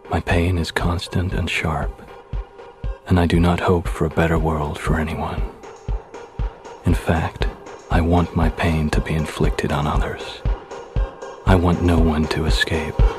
My pain is constant and sharp, and I do not hope for a better world for anyone. In fact, I want my pain to be inflicted on others. I want no one to escape.